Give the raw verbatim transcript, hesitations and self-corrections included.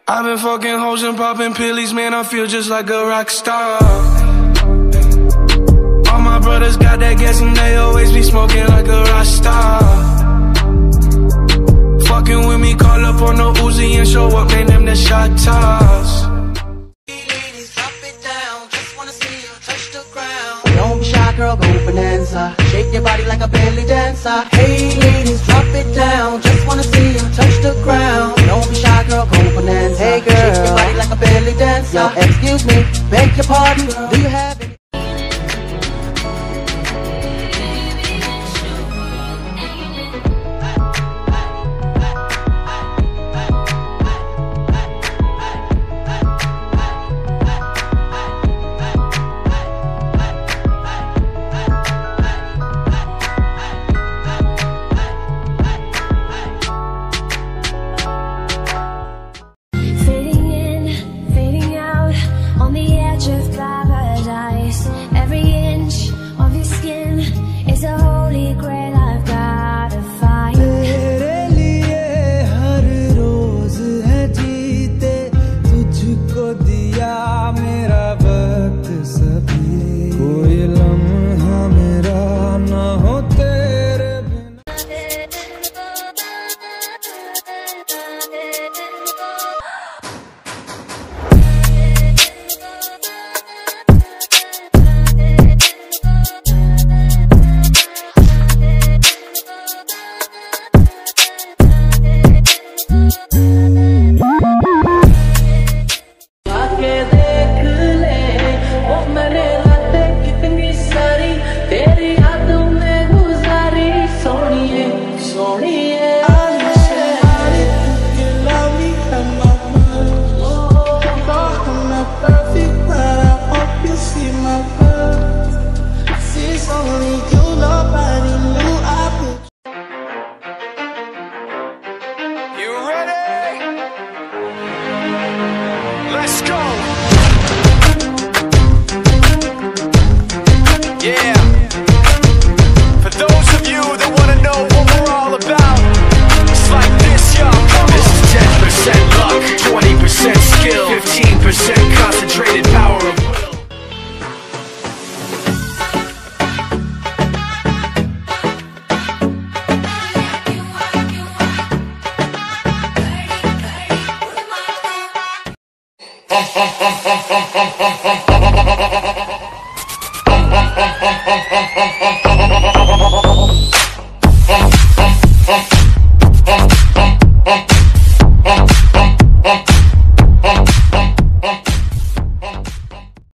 I've been fucking hoes and popping pillies, man, I feel just like a rock star. All my brothers got that gas and they always be smoking like a rock star. Fucking with me, call up on the Uzi and show up, man, them the shot toss. Ladies, drop it down, just wanna see you touch the ground. Don't be shy, girl, go bonanza. Shake your body like a belly dancer. Hey ladies, drop it down, just wanna see you touch the ground. Don't be shy, girl, go bonanza. Hey girl, shake your body like a belly dancer. Yo, excuse me, beg your pardon, do you have any? Let's go! Yeah. For those of you that wanna know what we're all about, it's like this, y'all. This is ten percent luck, twenty percent skill, fifteen percent concentrated power of will. Hum, hum, hum, hum, hum, hum, hum, hum, hum, hum, hum, hum, hum, hum, hum, hum, hum, hum, hum.